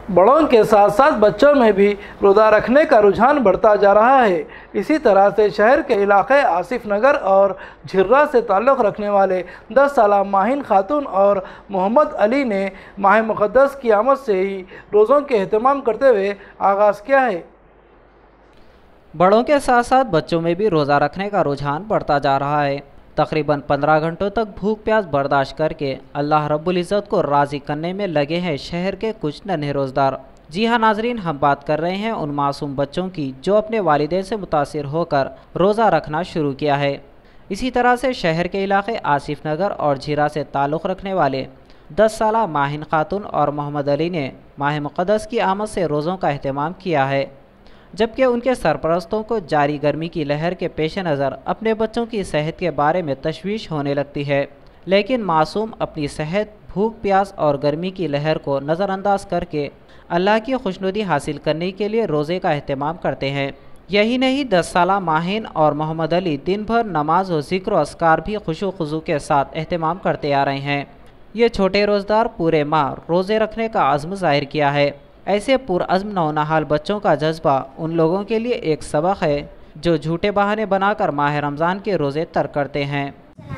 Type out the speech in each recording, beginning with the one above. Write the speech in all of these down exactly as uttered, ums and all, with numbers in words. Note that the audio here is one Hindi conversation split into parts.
बड़ों के साथ साथ बच्चों में भी रोज़ा रखने का रुझान बढ़ता जा रहा है। इसी तरह से शहर के इलाके आसिफ नगर और झिर्रा से ताल्लुक़ रखने वाले दस साला माहिन खातून और मोहम्मद अली ने माह मुक़द्दस की आमद से ही रोज़ों के अहतमाम करते हुए आगाज़ किया है। बड़ों के साथ साथ बच्चों में भी रोज़ा रखने का रुझान बढ़ता जा रहा है। तकरीबन पंद्रह घंटों तक भूख प्यास बर्दाश्त करके अल्लाह रब्बुल इज़्ज़त को राज़ी करने में लगे हैं शहर के कुछ नन्हे रोज़दार। जी हाँ नाजरीन, हम बात कर रहे हैं उन मासूम बच्चों की जो अपने वालिदैन से मुतासिर होकर रोज़ा रखना शुरू किया है। इसी तरह से शहर के इलाके आसिफ नगर और झीरा से ताल्लुक़ रखने वाले दस साला माहिन खातून और मोहम्मद अली ने माह मुक़द्दस की आमद से रोज़ों का अहतमाम किया है, जबकि उनके सरपरस्तों को जारी गर्मी की लहर के पेश नज़र अपने बच्चों की सेहत के बारे में तशवीश होने लगती है। लेकिन मासूम अपनी सेहत, भूख प्यास और गर्मी की लहर को नज़रअंदाज करके अल्लाह की खुशनुदी हासिल करने के लिए रोज़े का अहतमाम करते हैं। यही नहीं, दस साला माहिन और मोहम्मद अली दिन भर नमाज और ज़िक्र व अस्कार भी खुशू खुजू के साथ अहतमाम करते आ रहे हैं। ये छोटे रोज़दार पूरे माह रोज़े रखने का अज़्म ज़ाहिर किया है। ऐसे पुरअज़्म नौनहाल बच्चों का जज्बा उन लोगों के लिए एक सबक है जो झूठे बहाने बनाकर माह रमज़ान के रोज़े तर्क करते हैं।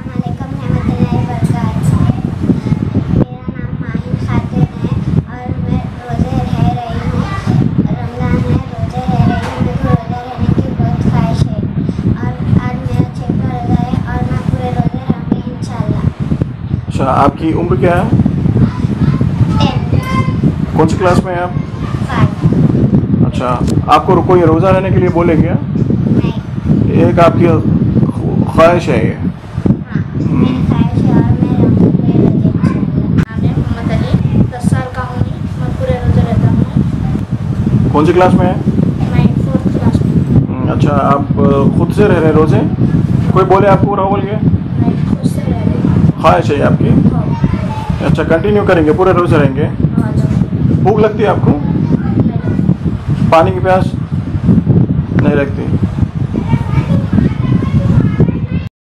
अच्छा, आपकी उम्र क्या है? कौन सी क्लास में हैं आप? फाइव। अच्छा, आपको कोई रोज़ा रहने के लिए बोले क्या? नहीं। एक आपकी ख्वाहिश है ये? हाँ, मेरी ख्वाहिश है और मैं रहूँगी। मैं मोहम्मद अली, दस साल का हूँ, मैं पूरे रोज़े रहता हूँ। कौन सी क्लास में है? मैं फोर्थ क्लास में। अच्छा, आप खुद से रह रहे रोज़े? कोई बोले आपको रहो बोल के? मैं खुद से रह रही हूँ। ख्वाहिश है आपकी? हाँ। अच्छा, कंटिन्यू करेंगे, पूरे रोज़े रहेंगे? हाँ, भूख लगती है आपको? नहीं। पानी की प्यास नहीं लगती?